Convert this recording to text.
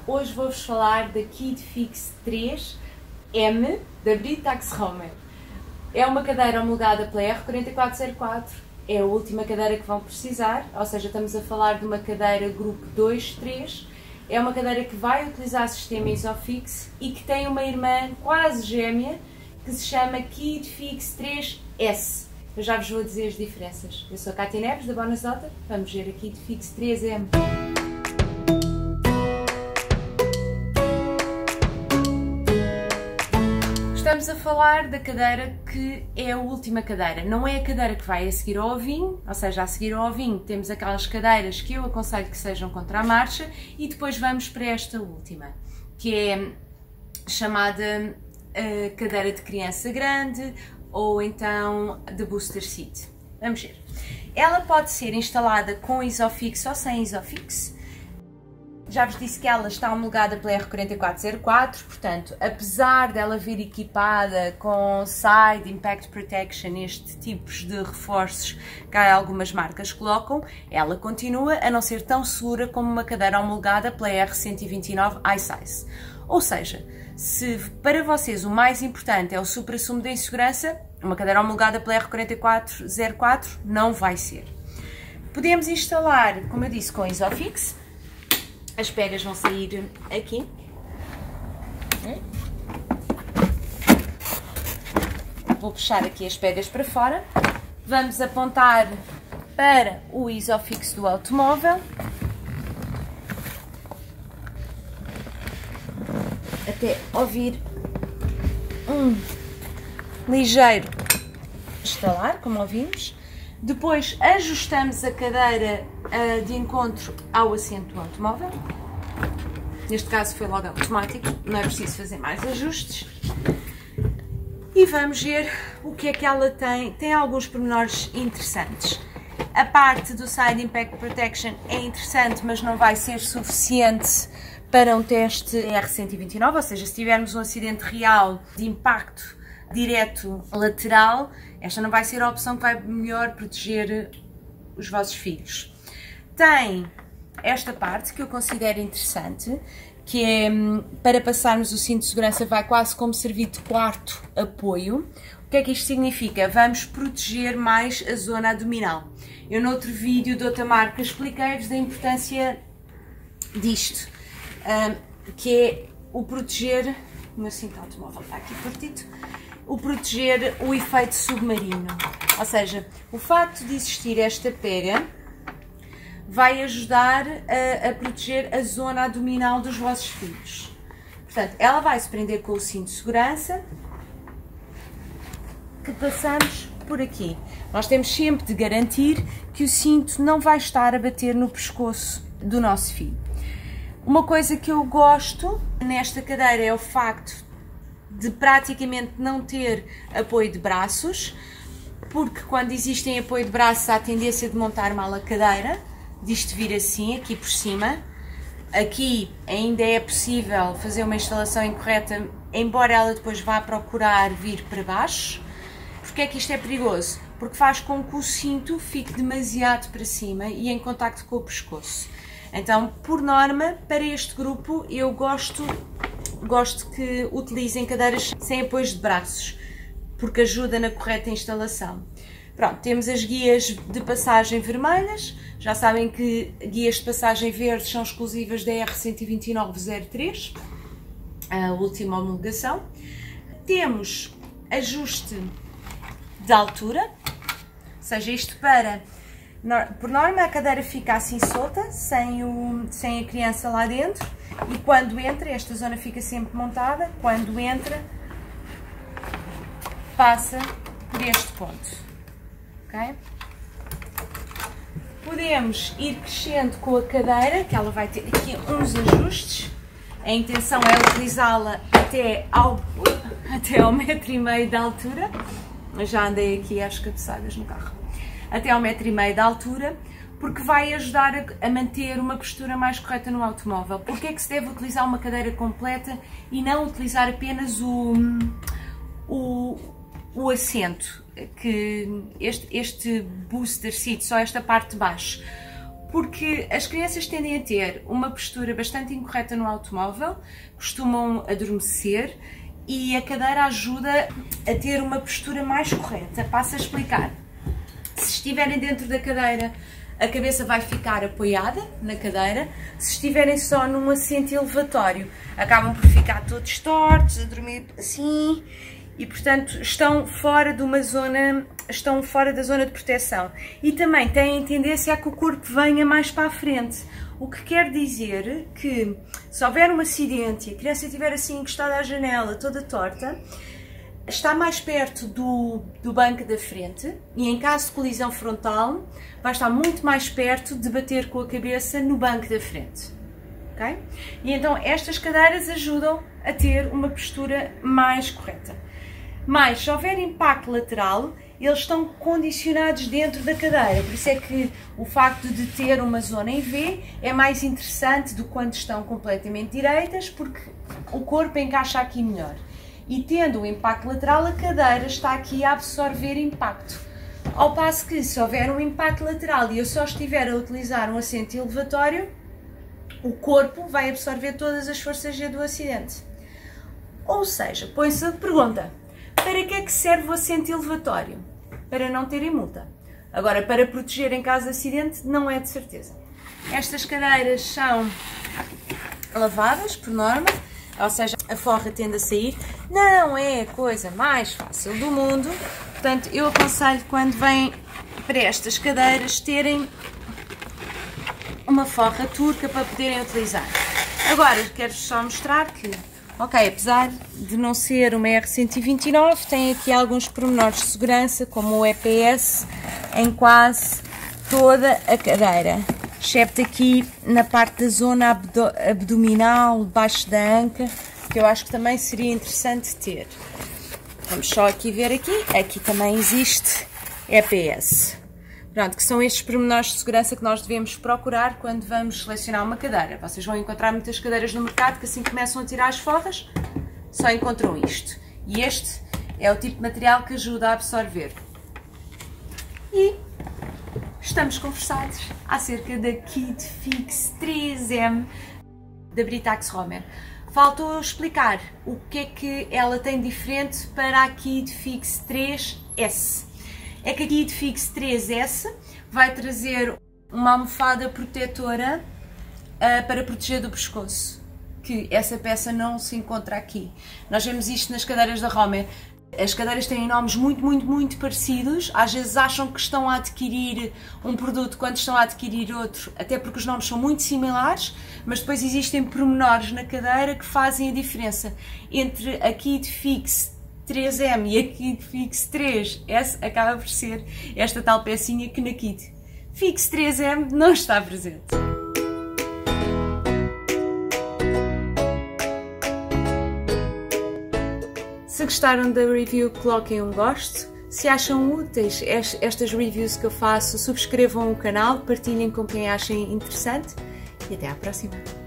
Hoje vou-vos falar da KidFix 3M da Britax Romer. É uma cadeira homologada pela R4404, é a última cadeira que vão precisar, ou seja, estamos a falar de uma cadeira grupo 2-3. É uma cadeira que vai utilizar sistema Isofix e que tem uma irmã quase gêmea que se chama KidFix 3S. Eu já vos vou dizer as diferenças. Eu sou a Cátia Neves, da Bonus Daughter. Vamos ver a KidFix 3M. Estamos a falar da cadeira que é a última cadeira. Não é a cadeira que vai a seguir ao ovinho, ou seja, a seguir ao ovinho temos aquelas cadeiras que eu aconselho que sejam contra a marcha e depois vamos para esta última, que é chamada cadeira de criança grande ou então de booster seat. Vamos ver. Ela pode ser instalada com Isofix ou sem Isofix. Já vos disse que ela está homologada pela R4404, portanto, apesar dela vir equipada com Side Impact Protection, este tipos de reforços que algumas marcas colocam, ela continua a não ser tão segura como uma cadeira homologada pela R129 iSize. Ou seja, se para vocês o mais importante é o supra-sumo da insegurança, uma cadeira homologada pela R4404 não vai ser. Podemos instalar, como eu disse, com Isofix. As pegas vão sair aqui. Vou puxar aqui as pegas para fora. Vamos apontar para o Isofix do automóvel. Até ouvir um ligeiro estalar, como ouvimos. Depois ajustamos a cadeira de encontro ao assento do automóvel. Neste caso foi logo automático, não é preciso fazer mais ajustes. E vamos ver o que é que ela tem. Tem alguns pormenores interessantes. A parte do Side Impact Protection é interessante, mas não vai ser suficiente para um teste R129, ou seja, se tivermos um acidente real de impacto direto lateral, esta não vai ser a opção que vai melhor proteger os vossos filhos. Tem esta parte que eu considero interessante, que é para passarmos o cinto de segurança, vai quase como servir de quarto apoio. O que é que isto significa? Vamos proteger mais a zona abdominal. Eu noutro vídeo de outra marca expliquei-vos da importância disto, que é o proteger, o meu cinto automóvel está aqui partido, o proteger o efeito submarino. Ou seja, o facto de existir esta pega vai ajudar a proteger a zona abdominal dos vossos filhos. Portanto, ela vai se prender com o cinto de segurança que passamos por aqui. Nós temos sempre de garantir que o cinto não vai estar a bater no pescoço do nosso filho. Uma coisa que eu gosto nesta cadeira é o facto de praticamente não ter apoio de braços, porque quando existem apoio de braços há a tendência de montar mal a cadeira, disto vir assim, aqui por cima. Aqui ainda é possível fazer uma instalação incorreta, embora ela depois vá procurar vir para baixo. Porque é que isto é perigoso? Porque faz com que o cinto fique demasiado para cima e em contacto com o pescoço. Então, por norma, para este grupo, eu gosto que utilizem cadeiras sem apoios de braços, porque ajuda na correta instalação. Pronto, temos as guias de passagem vermelhas. Já sabem que guias de passagem verdes são exclusivas da R12903, a última homologação. Temos ajuste de altura, ou seja, isto para, por norma, a cadeira fica assim solta, sem a criança lá dentro, e quando entra, esta zona fica sempre montada, quando entra, passa por este ponto, ok? Podemos ir crescendo com a cadeira, que ela vai ter aqui uns ajustes. A intenção é utilizá-la até ao 1,5 m de altura. Eu já andei aqui às cabeçadas no carro. Até ao 1,5 m de altura, porque vai ajudar a manter uma postura mais correta no automóvel. Porque é que se deve utilizar uma cadeira completa e não utilizar apenas o assento, que este booster seat, só esta parte de baixo? Porque as crianças tendem a ter uma postura bastante incorreta no automóvel, costumam adormecer e a cadeira ajuda a ter uma postura mais correta. Passo a explicar. Se estiverem dentro da cadeira, a cabeça vai ficar apoiada na cadeira. Se estiverem só num assento elevatório, acabam por ficar todos tortos, a dormir assim, e portanto estão fora de uma zona, estão fora da zona de proteção. E também têm tendência a que o corpo venha mais para a frente. O que quer dizer que, se houver um acidente e a criança estiver assim encostada à janela, toda torta, está mais perto do banco da frente e, em caso de colisão frontal, vai estar muito mais perto de bater com a cabeça no banco da frente. Okay? E então estas cadeiras ajudam a ter uma postura mais correta. Mas, se houver impacto lateral, eles estão condicionados dentro da cadeira, por isso é que o facto de ter uma zona em V é mais interessante do que quando estão completamente direitas, porque o corpo encaixa aqui melhor. E tendo o impacto lateral, a cadeira está aqui a absorver impacto. Ao passo que, se houver um impacto lateral e eu só estiver a utilizar um assento elevatório, o corpo vai absorver todas as forças G do acidente. Ou seja, põe-se a pergunta: para que é que serve o assento elevatório? Para não terem multa. Agora, para proteger em caso de acidente, não é de certeza. Estas cadeiras são lavadas, por norma, ou seja, a forra tende a sair. Não é a coisa mais fácil do mundo, portanto, eu aconselho, quando vêm para estas cadeiras, terem uma forra turca para poderem utilizar. Agora, quero-vos só mostrar que, ok, apesar de não ser uma R129, tem aqui alguns pormenores de segurança, como o EPS, em quase toda a cadeira, excepto aqui na parte da zona abdominal, debaixo da anca, que eu acho que também seria interessante ter. Vamos só aqui ver aqui também existe EPS. Pronto, que são estes pormenores de segurança que nós devemos procurar quando vamos selecionar uma cadeira. Vocês vão encontrar muitas cadeiras no mercado que, assim que começam a tirar as forras, só encontram isto. E este é o tipo de material que ajuda a absorver. E estamos conversados acerca da KidFix 3M da Britax Romer. Faltou explicar o que é que ela tem diferente para a KidFix 3S. É que a KidFix 3S vai trazer uma almofada protetora para proteger do pescoço, que essa peça não se encontra aqui. Nós vemos isto nas cadeiras da Romer. As cadeiras têm nomes muito parecidos, às vezes acham que estão a adquirir um produto quando estão a adquirir outro, até porque os nomes são muito similares, mas depois existem pormenores na cadeira que fazem a diferença entre a KidFix 3M e a KidFix 3S. Acaba por ser esta tal pecinha que na KidFix 3M não está presente. Se gostaram da review, coloquem um gosto. Se acham úteis estas reviews que eu faço, subscrevam o canal, partilhem com quem achem interessante e até à próxima!